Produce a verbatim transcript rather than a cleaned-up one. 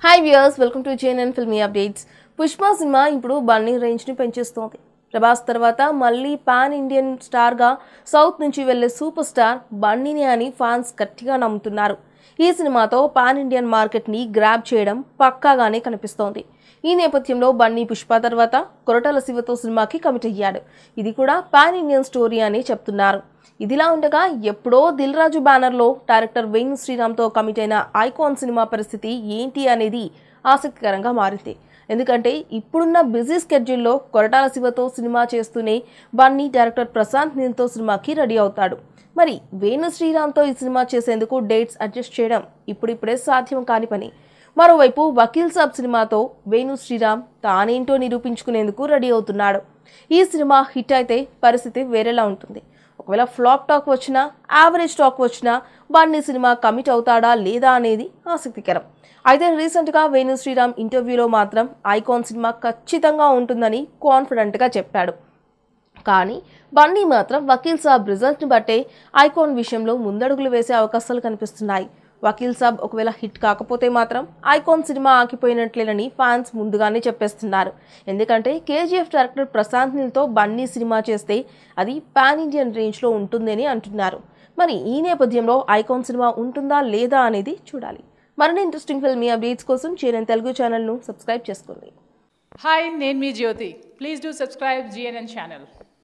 Hi viewers, welcome to G N N Film Updates. Pushpa సినిమా ఇప్పుడు Bunny range ని పెంచేస్తోంది. ప్రభాస్ తర్వాత మళ్ళీ పాన్ ఇండియన్ స్టార్ గా సౌత్ నుంచి వెళ్లే సూపర్ స్టార్ బన్నీని అని ఫ్యాన్స్ గట్టిగా నమ్ముతున్నారు. ఈ సినిమాతో పాన్ ఇండియన్ మార్కెట్ ని గ్రాబ్ చేయడం పక్కాగానే కనిపిస్తోంది. ఈ నేపథ్యంలో బన్నీ పుష్ప తర్వాత కొరటాల శివతో సినిమాకి కమిట్ అయ్యాడు. ఇది కూడా పాన్ ఇండియన్ స్టోరీ అని చెప్తున్నారు. ఇదిలా ఉండగా ఎప్పుడో దిల్ రాజు బ్యానర్ లో డైరెక్టర్ వేణు శ్రీరామ్ తో కమిట్ అయిన ఐకాన్ సినిమా పరిస్థితి ఏంటి అనేది ఆసక్తికరంగా మారింది. ఎందుకంటే ఇప్పుడున్న బిజీ స్కెడ్యూల్లో కొరటాల శివతో సినిమా చేస్తూనే బన్నీ డైరెక్టర్ ప్రశాంత్ నీల్తో సినిమాకి రెడీ అవుతాడు. మరి వేణు శ్రీరామ్తో ఈ సినిమా చేసేందుకు డేట్స్ అడ్జస్ట్ చేయడం ఇప్పుడిప్పుడే సాధ్యం కాని పని. మరోవైపు వకీల్ సాబ్ సినిమాతో వేణు శ్రీరామ్ తానేంటో నిరూపించుకునేందుకు రెడీ అవుతున్నాడు. ఈ సినిమా హిట్ అయితే పరిస్థితి వేరేలా ఉంటుంది. ఒకవేళ ఫ్లాప్ టాక్ వచ్చినా యావరేజ్ టాక్ వచ్చినా బన్నీ సినిమా కమిట్ అవుతాడా లేదా అనేది ఆసక్తికరం. అయితే రీసెంట్గా వేణు శ్రీరామ్ ఇంటర్వ్యూలో మాత్రం ఐకాన్ సినిమా ఖచ్చితంగా ఉంటుందని కాన్ఫిడెంట్గా చెప్పాడు. కానీ బన్నీ మాత్రం వకీల్ సాబ్ రిజల్ట్ని బట్టే ఐకాన్ విషయంలో ముందడుగులు వేసే అవకాశాలు కనిపిస్తున్నాయి. వకీల్ సాబ్ ఒకవేళ హిట్ కాకపోతే మాత్రం ఐకాన్ సినిమా ఆగిపోయినట్లేనని ఫ్యాన్స్ ముందుగానే చెప్పేస్తున్నారు. ఎందుకంటే కేజీఎఫ్ డైరెక్టర్ ప్రశాంత్ నీల్తో బన్నీ సినిమా చేస్తే అది పాన్ ఇండియన్ రేంజ్లో ఉంటుందని అంటున్నారు. మరి ఈ నేపథ్యంలో ఐకాన్ సినిమా ఉంటుందా లేదా అనేది చూడాలి. మరిన్ని ఇంట్రెస్టింగ్ ఫిల్మీ అప్డేట్స్ కోసం జీఎన్ఎన్ తెలుగు ఛానల్ను సబ్స్క్రైబ్ చేసుకోండి. హాయ్, నేను మీ Jyothi. Please do subscribe GNN channel.